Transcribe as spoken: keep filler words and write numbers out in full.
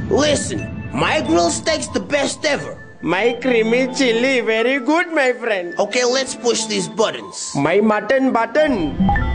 Listen, my grilled steak's the best ever. My creamy chili, very good, my friend. Okay, let's push these buttons. My mutton button.